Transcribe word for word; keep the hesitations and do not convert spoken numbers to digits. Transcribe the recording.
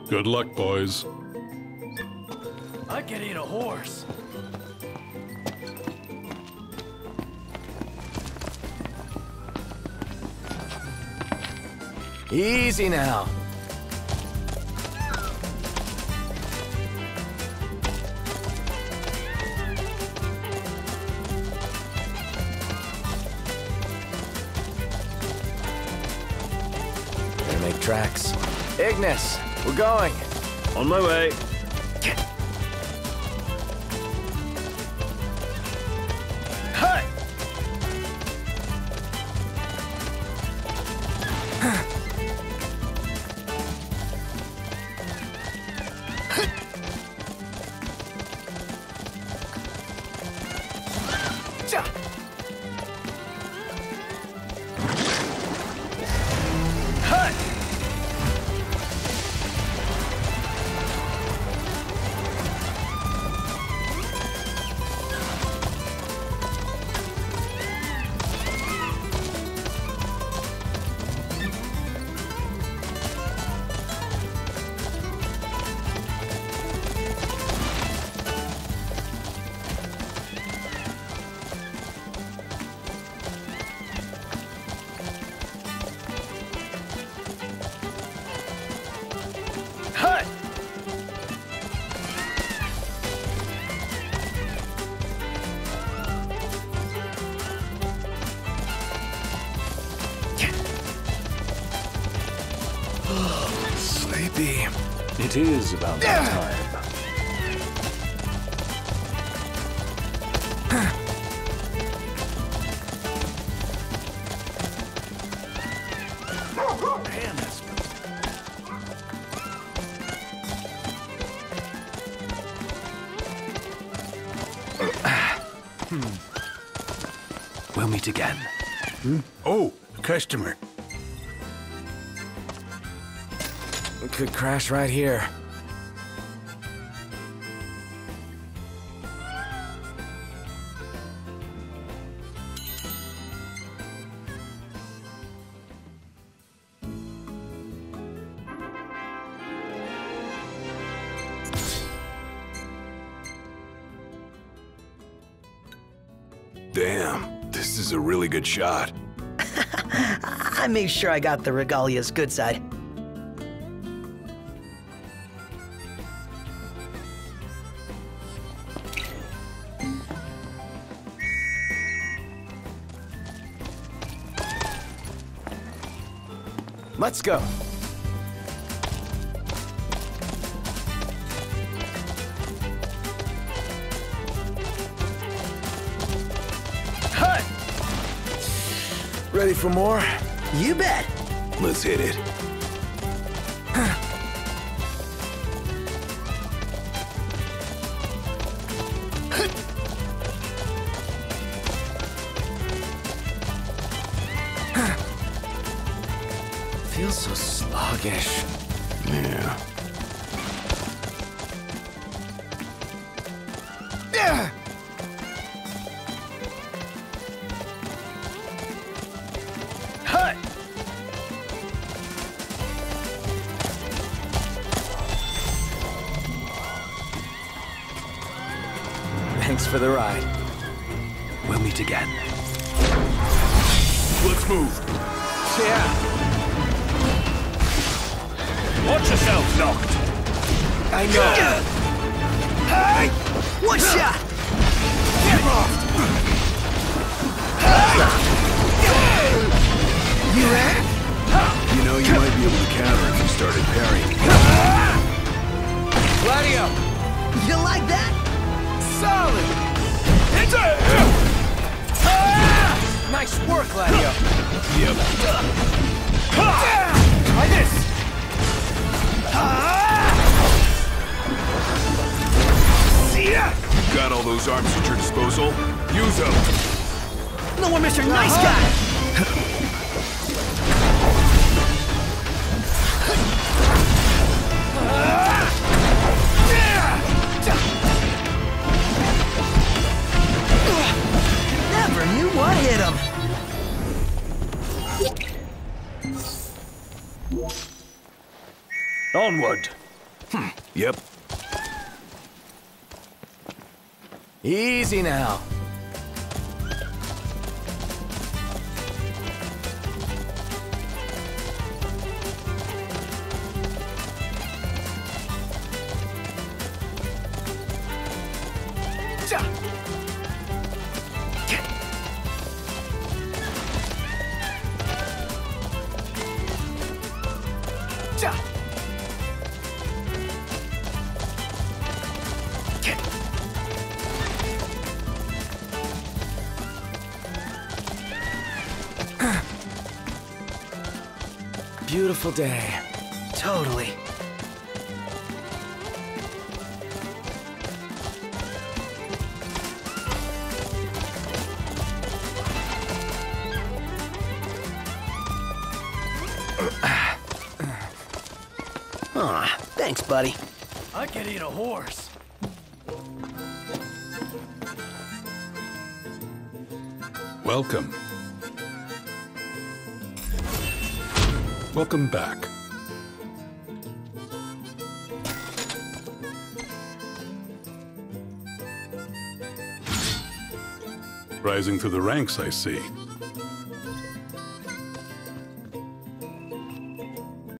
Good luck, boys. I could eat a horse. Easy now. Gotta make tracks. Ignis, we're going. On my way. Hey! Sleepy. It is about that time. Damn, that's We'll meet again. Oh, a customer. We could crash right here. Damn, this is a really good shot. I made sure I got the Regalia's good side. Let's go. Hey! Ready for more? You bet. Let's hit it. Feels so sluggish. Yeah. Yeah. Hey! Thanks for the ride. We'll meet again. Let's move. Yeah. Watch yourself, Noct. I know. Hey! One shot! Get off! You ready? You know, you might be able to counter if you started parrying. Gladio! You like that? Solid! Nice work, Gladio! Yep. Try this! Got all those arms at your disposal? Use them! No more Mister Nice Guy! Never knew what hit him. Onward. Yep. Easy now. Ja. Get. Ja. Get. Beautiful day. Totally. Aw, thanks, buddy. I could eat a horse. Welcome. Welcome back. Rising through the ranks, I see.